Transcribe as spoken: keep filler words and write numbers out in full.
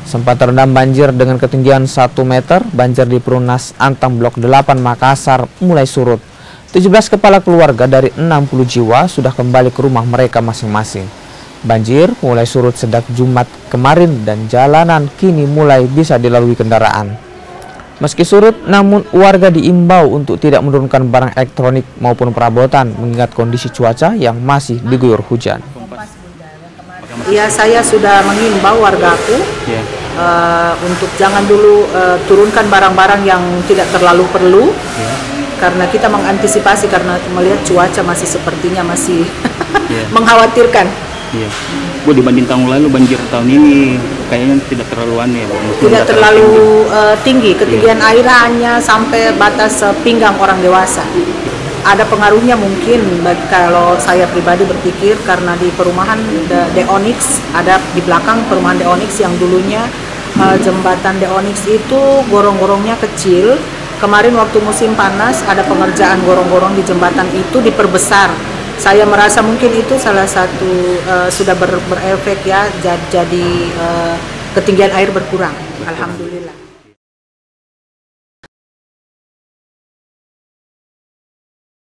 Sempat terendam banjir dengan ketinggian satu meter, banjir di Perumnas Antang Blok delapan Makassar mulai surut. tujuh belas kepala keluarga dari enam puluh jiwa sudah kembali ke rumah mereka masing-masing. Banjir mulai surut sejak Jumat kemarin dan jalanan kini mulai bisa dilalui kendaraan. Meski surut, namun warga diimbau untuk tidak menurunkan barang elektronik maupun perabotan mengingat kondisi cuaca yang masih diguyur hujan. Ya, saya sudah mengimbau wargaku yeah. uh, untuk jangan dulu uh, turunkan barang-barang yang tidak terlalu perlu yeah. karena kita mengantisipasi karena melihat cuaca masih sepertinya masih yeah. mengkhawatirkan. Yeah. Bu, dibanding tahun lalu banjir tahun ini kayaknya tidak terlalu aneh ya, Bu. Tidak terlalu tinggi, uh, tinggi. ketinggian yeah. air hanya sampai batas uh, pinggang orang dewasa. Ada pengaruhnya mungkin kalau saya pribadi berpikir karena di perumahan The Onyx, ada di belakang perumahan The Onyx yang dulunya uh, jembatan The Onyx itu gorong-gorongnya kecil. Kemarin waktu musim panas ada pengerjaan gorong-gorong di jembatan itu diperbesar. Saya merasa mungkin itu salah satu uh, sudah ber, berefek ya, jadi uh, ketinggian air berkurang. Alhamdulillah.